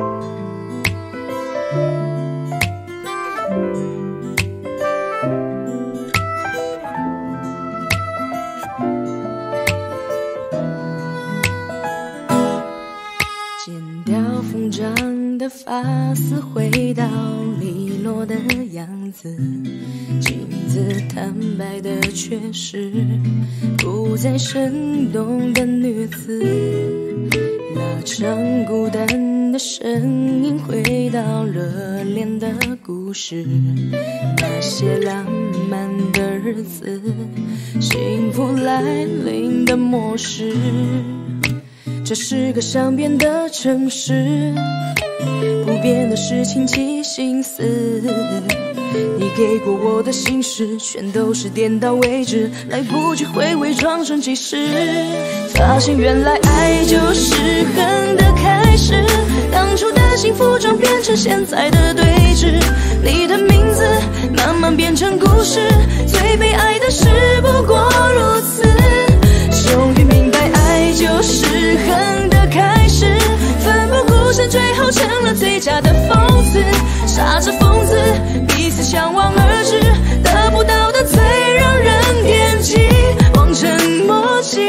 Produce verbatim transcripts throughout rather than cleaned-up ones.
疯长的发丝回到利落的样子，镜子坦白的却是不再生动的女子，拉长孤单的声音回到热恋的故事，那些浪漫的日子，幸福来临的模式。这是个善变的城市，不变的是倾其心思。你给过我的心事，全都是点到为止，来不及回味转瞬即逝。发现原来爱就是恨的开始，当初的幸福转变成现在的对峙。你的名字慢慢变成故事，最悲哀的事不过如此。终于明白爱就是恨的开始，奋不顾身最后成了最佳的讽刺。傻着疯子彼此相望而止，得不到的最让人惦记，望尘莫及。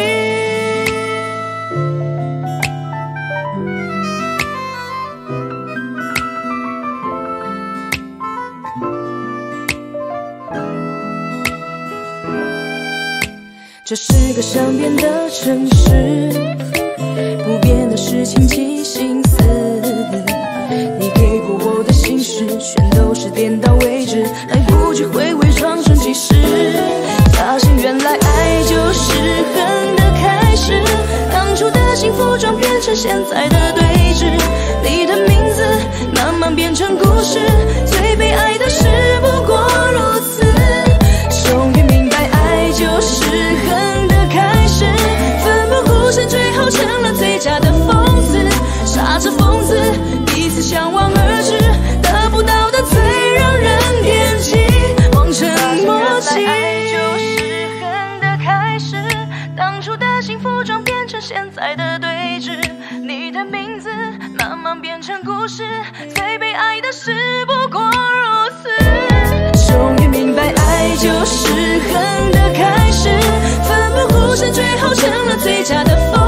这是个善变的城市，不变的是倾其心思。你给过我的心事，全都是点到为止，来不及回味转瞬即逝。发现原来爱就是恨的开始，当初的幸福转变成现在的对峙。你的名字慢慢变成故事，最悲哀的事不过如此。终于明白爱就是恨的开始，奋不顾身最后成了最佳的讽刺。傻着疯子彼此相望而止，得不到的最让人惦记，望尘莫及。爱就是恨的开始，当初的幸福转变成现在的对峙。你的名字慢慢变成故事，最悲哀的事不过如此。终于明白爱就是恨的开始，奋不顾身最后成了最佳的讽刺。